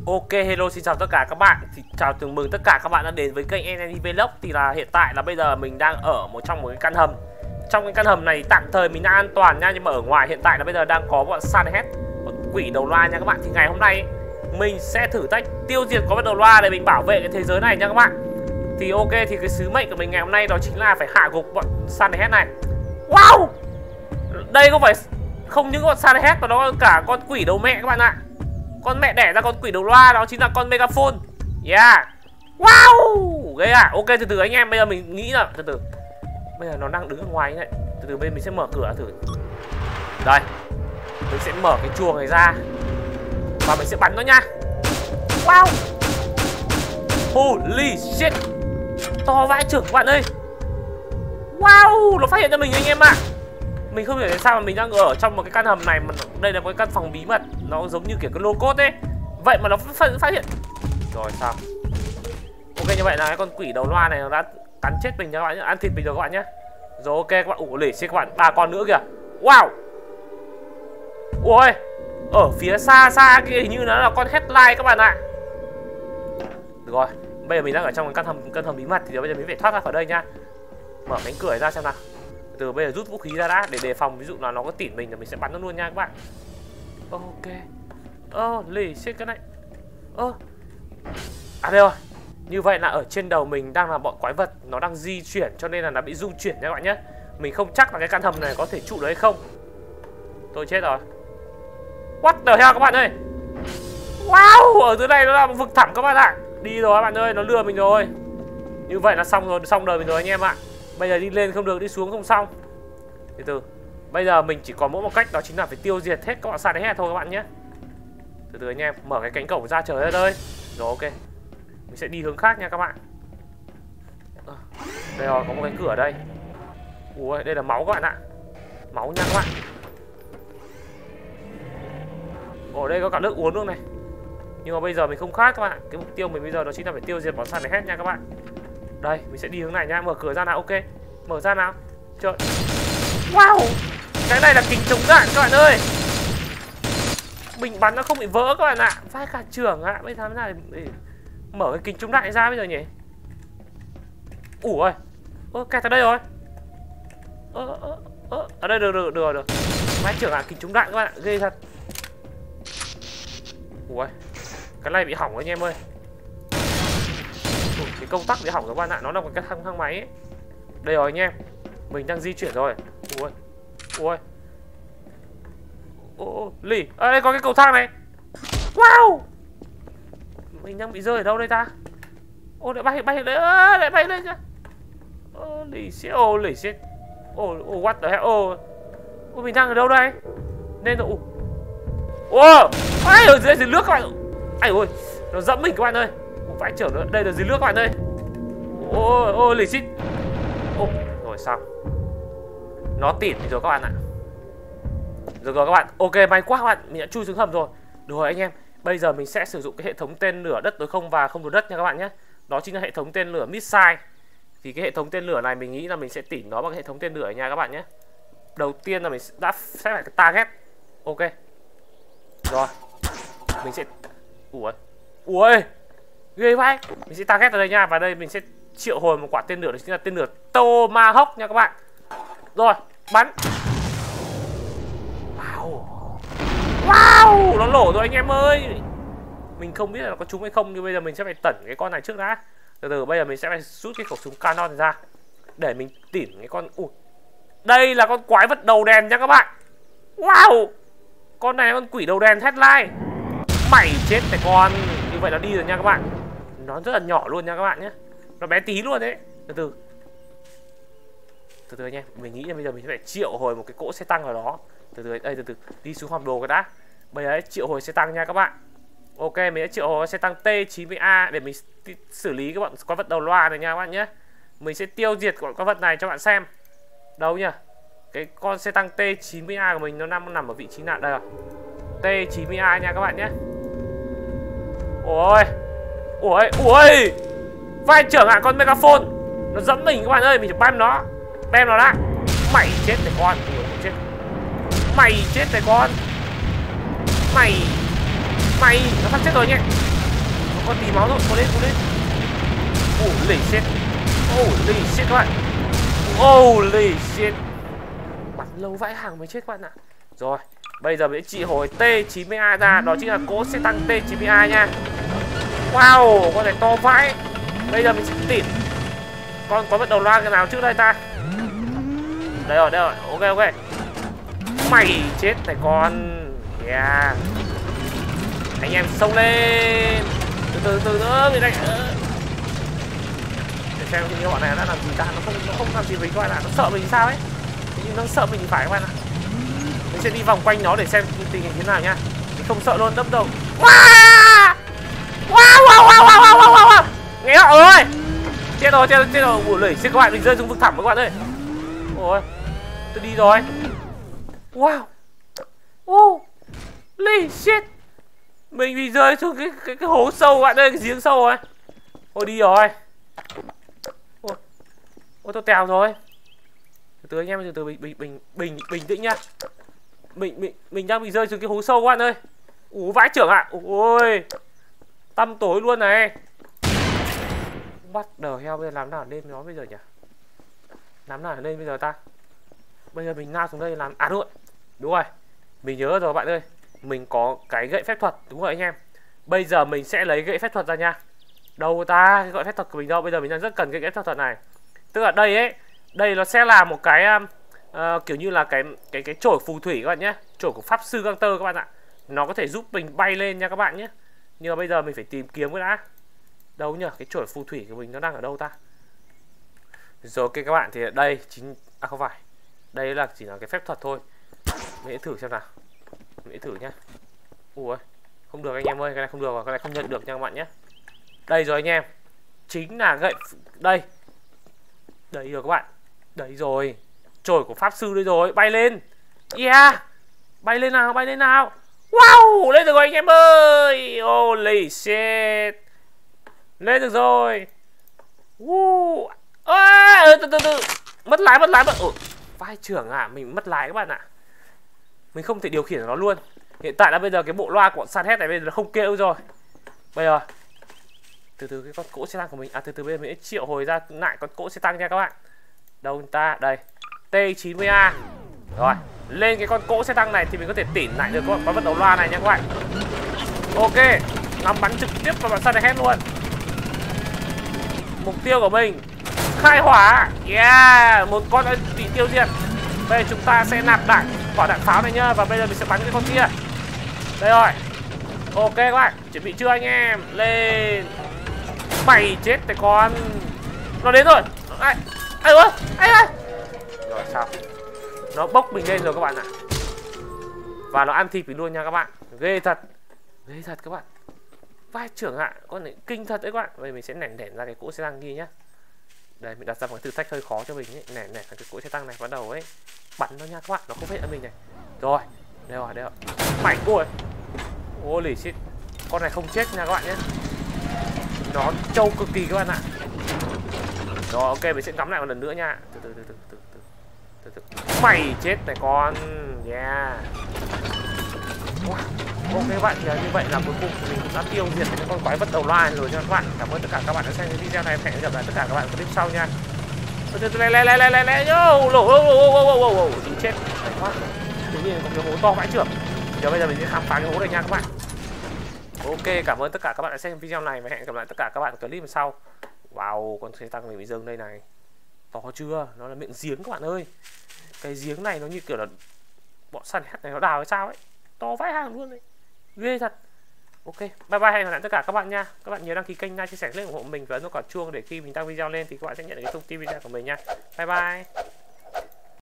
Ok, hello, xin chào tất cả các bạn. Thì chào mừng tất cả các bạn đã đến với kênh NND Vlog. Thì là hiện tại là bây giờ mình đang ở trong một cái căn hầm. Trong cái căn hầm này tạm thời mình đang an toàn nha, nhưng mà ở ngoài hiện tại là bây giờ đang có bọn Sandhead, bọn quỷ đầu loa nha các bạn. Thì ngày hôm nay mình sẽ thử thách tiêu diệt con đầu loa để mình bảo vệ cái thế giới này nha các bạn. Thì ok, thì cái sứ mệnh của mình ngày hôm nay đó chính là phải hạ gục bọn Sandhead này. Wow! Đây không những con Sandhead mà nó có cả con quỷ đầu mẹ các bạn ạ. Con mẹ đẻ ra con quỷ đầu loa đó chính là con Megaphone. Yeah. Wow. Ghê à. Ok, từ từ anh em, bây giờ mình nghĩ là từ. Bây giờ nó đang đứng ở ngoài như này. Từ bây giờ mình sẽ mở cửa thử. Đây. Mình sẽ mở cái chuồng này ra và mình sẽ bắn nó nha. Wow. Holy shit. To vãi chưởng các bạn ơi. Wow, nó phát hiện ra mình anh em ạ. Mình không hiểu tại sao mà mình đang ở trong một cái căn hầm này mà đây là một cái căn phòng bí mật, nó giống như kiểu cái lô cốt ấy. Vậy mà nó phát hiện. Rồi sao? Ok, như vậy là cái con quỷ đầu loa này nó đã cắn chết mình nha các bạn nhé, ăn thịt mình rồi các bạn nhé. Rồi ok các bạn, lỉ xê các bạn, 3 con nữa kìa. Wow. Ui, ở phía xa xa kia hình như nó là con headline các bạn ạ. Được rồi, bây giờ mình đang ở trong cái căn hầm bí mật thì bây giờ mình phải thoát ra khỏi đây nha. Mở cánh cửa ra xem nào. Từ bây giờ rút vũ khí ra đã để đề phòng, ví dụ là nó có tỉn mình thì mình sẽ bắn nó luôn nha các bạn. Ok. Lì xích cái này. À đây rồi. Như vậy là ở trên đầu mình đang là bọn quái vật, nó đang di chuyển cho nên là nó bị rung chuyển nha các bạn nhé. Mình không chắc là cái căn hầm này có thể trụ được hay không. Tôi chết rồi. What the hell các bạn ơi. Wow, ở dưới này nó là một vực thẳm các bạn ạ. Đi rồi các bạn ơi, nó lừa mình rồi. Như vậy là xong rồi, xong đời mình rồi anh em ạ. Bây giờ đi lên không được, đi xuống không xong. Từ từ. Bây giờ mình chỉ có mỗi một cách, đó chính là phải tiêu diệt hết các bọn Sandhead thôi các bạn nhé. Từ từ anh em, mở cái cánh cổng ra trời ra đây. Rồi ok. Mình sẽ đi hướng khác nha các bạn. Đây rồi, có một cái cửa ở đây. Ui, đây là máu các bạn ạ. Máu nha các bạn. Ở đây có cả nước uống luôn này. Nhưng mà bây giờ mình không khát các bạn. Cái mục tiêu mình bây giờ đó chính là phải tiêu diệt bọn Sandhead nha các bạn. Đây, mình sẽ đi hướng này nha, mở cửa ra nào, ok. Mở ra nào. Trời. Wow. Cái này là kính chống đạn các bạn ơi. Mình bắn nó không bị vỡ các bạn ạ. Vai cả trưởng ạ. Bây giờ thế này để mở cái kính chống đạn ra bây giờ nhỉ. Ủa ơi. Kẹt ở đây rồi. Ở đây được rồi. Vai trưởng ạ, kính chống đạn các bạn ạ, ghê thật. Ủa. Cái này bị hỏng anh em ơi. Cái công tắc bị hỏng các bạn ạ, nó là một cái thang máy ấy. Đây rồi anh em, mình đang di chuyển rồi. Lì, đây có cái cầu thang này. Wow. Mình đang bị rơi ở đâu đây ta? Lại bay lên, lại bay lên kìa. Lì xít, what the hell. Mình đang ở đâu đây? Nên rồi. Ai ở dưới nước các bạn. Ai ơi, nó dẫm mình các bạn ơi. Vãi chưởng nữa, đây là dưới nước các bạn ơi. Lì xít. Rồi sao? Nó tỉn rồi các bạn ạ. Rồi các bạn, ok, may quá các bạn, mình đã chui xuống hầm rồi. Được rồi anh em, bây giờ mình sẽ sử dụng cái hệ thống tên lửa đất đối không và không đối đất nha các bạn nhé. Đó chính là hệ thống tên lửa Missile. Thì cái hệ thống tên lửa này mình nghĩ là mình sẽ tỉn nó bằng cái hệ thống tên lửa nha các bạn nhé. Đầu tiên là mình đã set lại cái target. Ok. Rồi. Mình sẽ Ui, ghê vậy. Mình sẽ target ở đây nha. Và đây mình sẽ triệu hồi một quả tên lửa, đó chính là tên lửa Tomahawk nha các bạn. Rồi, bắn. Wow, nó nổ rồi anh em ơi. Mình không biết là nó có trúng hay không, nhưng bây giờ mình sẽ phải tẩn cái con này trước đã. Từ từ bây giờ mình sẽ phải rút cái khẩu súng canon ra để mình tỉn cái con. Đây là con quái vật đầu đèn nha các bạn. Wow. Con này là con quỷ đầu đèn headline. Mày chết này con. Như vậy nó đi rồi nha các bạn. Nó rất là nhỏ luôn nha các bạn nhé. Nó bé tí luôn đấy. Từ từ anh em, mình nghĩ là bây giờ mình phải triệu hồi một cái cỗ xe tăng ở đó. Từ từ đi xuống hòm đồ cái đã. Bây giờ triệu hồi xe tăng nha các bạn. Ok, mình sẽ triệu hồi xe tăng T90A để mình xử lý cái bọn quái vật đầu loa này nha các bạn nhé. Mình sẽ tiêu diệt bọn quái vật này cho bạn xem. Đâu nhỉ? Cái con xe tăng T90A của mình nó nằm ở vị trí nào đây rồi. T90A nha các bạn nhé. Ui. Vai trưởng ạ, con Megaphone. Nó dẫm mình các bạn ơi, mình phải băm nó. Bem nó đã. Mày chết này con. Mày chết này con. Mày nó sắp chết rồi nhé. Có tí máu rồi, cố lên, cố lên. Holy shit. Holy shit các bạn. Holy shit. Bắn lâu vãi hàng mới chết các bạn ạ. Rồi, bây giờ mình sẽ trị hồi T-90A ra. Đó chính là cỗ xe tăng T-90A nha. Wow, con này to vãi. Bây giờ mình sẽ tỉn. Con có bắt đầu loa cái nào trước đây ta? Đây rồi, ok ok. Mày chết này con. Yeah. Anh em xông lên. Từ từ nữa mình đây. Để xem những bọn này nó làm gì ta. Nó không làm gì mình các bạn ạ. Nó sợ mình sao ấy. Nhưng nó sợ mình thì phải các bạn ạ. Mình sẽ đi vòng quanh nó để xem tình hình thế nào nha. Mình không sợ luôn, đâm đầu. Wow. Nghe đó ơi. Chết rồi. Ủa lưỡi xin các bạn, mình rơi xuống vực thẳm các bạn ơi. Ôi, tôi đi rồi. Wow. Holy shit. Mình bị rơi xuống cái hố sâu các bạn ơi, cái giếng sâu rồi. Ôi đi rồi. Ôi tôi tèo rồi. Từ từ anh em, từ từ bình tĩnh nhá. Mình đang bị rơi xuống cái hố sâu các bạn ơi. Vãi trưởng ạ. Ôi. Tăm tối luôn này. Bắt đầu heo, bây giờ làm nào lên nó bây giờ nhỉ? Làm nào lên bây giờ ta? Bây giờ mình lao xuống đây làm. À đúng rồi. Mình nhớ rồi bạn ơi. Mình có cái gậy phép thuật. Đúng rồi anh em. Bây giờ mình sẽ lấy gậy phép thuật ra nha. Đâu ta? Cái gậy phép thuật của mình đâu? Bây giờ mình đang rất cần cái gậy phép thuật này. Tức là đây ấy. Đây nó sẽ là một cái kiểu như là cái chổi phù thủy các bạn nhé. Chổi của pháp sư găng tơ các bạn ạ. Nó có thể giúp mình bay lên nha các bạn nhé. Nhưng mà bây giờ mình phải tìm kiếm cái đã. Đâu nhỉ? Cái chổi phù thủy của mình nó đang ở đâu ta? Rồi ok các bạn, thì đây chính... À không phải. Đây là chỉ là cái phép thuật thôi. Mình sẽ thử xem nào. Mình sẽ thử nhá. Ui, không được anh em ơi, cái này không được, cái này không nhận được nha các bạn nhé. Đây rồi anh em. Chính là gậy... Đây. Đây rồi các bạn. Đấy rồi. Chổi của pháp sư đây rồi, bay lên. Yeah. Bay lên nào, bay lên nào. Wow, lên được rồi anh em ơi. Holy shit. Lên được rồi. Từ. Mất lái. Vai trưởng à, mình mất lái các bạn ạ. Mình không thể điều khiển nó luôn. Hiện tại là bây giờ cái bộ loa của bọn Sunhead này bây giờ nó không kêu rồi. Bây giờ từ cái con cỗ xe tăng của mình. À từ bây giờ mình sẽ triệu hồi ra lại con cỗ xe tăng nha các bạn. Đâu ta? Đây. T-90A. Rồi, lên cái con cỗ xe tăng này thì mình có thể tỉn lại được con bắt đầu loa này nha các bạn. Ok, ngắm bắn trực tiếp vào bọn Sunhead luôn. Mục tiêu của mình khai hỏa. Yeah, một con đã bị tiêu diệt. Bây giờ chúng ta sẽ nạp đạn quả đạn pháo này nhá. Và bây giờ mình sẽ bắn cái con kia. Đây rồi. Ok các bạn, chuẩn bị chưa anh em? Lên. Mày chết cái con. Nó đến rồi. Ai ơi. Rồi sao? Nó bốc mình lên rồi các bạn ạ. Và nó ăn thịt mình luôn nha các bạn. Ghê thật các bạn. Vai trưởng ạ, con này kinh thật đấy các bạn. Bây giờ mình sẽ nẻn ra cái cỗ xe tăng kia nhá. Đây, mình đặt ra một cái thử thách hơi khó cho mình ấy. Nẻn cái cỗ xe tăng này bắt đầu ấy. Bắn nó nha các bạn, nó không hết ở mình này. Rồi, đây rồi. Mày ôi. Holy shit. Con này không chết nha các bạn nhé. Nó trâu cực kỳ các bạn ạ. Rồi ok, mình sẽ ngắm lại một lần nữa nha. Từ từ. Mày chết này con. Yeah. Wow. Ok các bạn, thì như vậy là cuối cùng mình cũng đã tiêu diệt cái con quái vật đầu loa rồi nha các bạn. Cảm ơn tất cả các bạn đã xem cái video này. Hẹn gặp lại tất cả các bạn ở clip sau nha. Đi chết. Đấy quá. Tự nhiên có cái hố to vãi trưởng. Giờ bây giờ mình sẽ khám phá cái hố này nha các bạn. Ok, cảm ơn tất cả các bạn đã xem video này và hẹn gặp lại tất cả các bạn ở clip sau. Wow, con xe tăng mình bị dâng đây này. To chưa? Nó là miệng giếng các bạn ơi. Cái giếng này nó như kiểu là bọn Sunhead này nó đào hay sao ấy. To vãi hàng luôn đấy. Ghê thật. Ok, bye bye, hẹn gặp lại tất cả các bạn nha. Các bạn nhớ đăng ký kênh, like, chia sẻ, ủng hộ mình và ấn vào quả chuông để khi mình đăng video lên thì các bạn sẽ nhận được cái thông tin video của mình nha. Bye bye.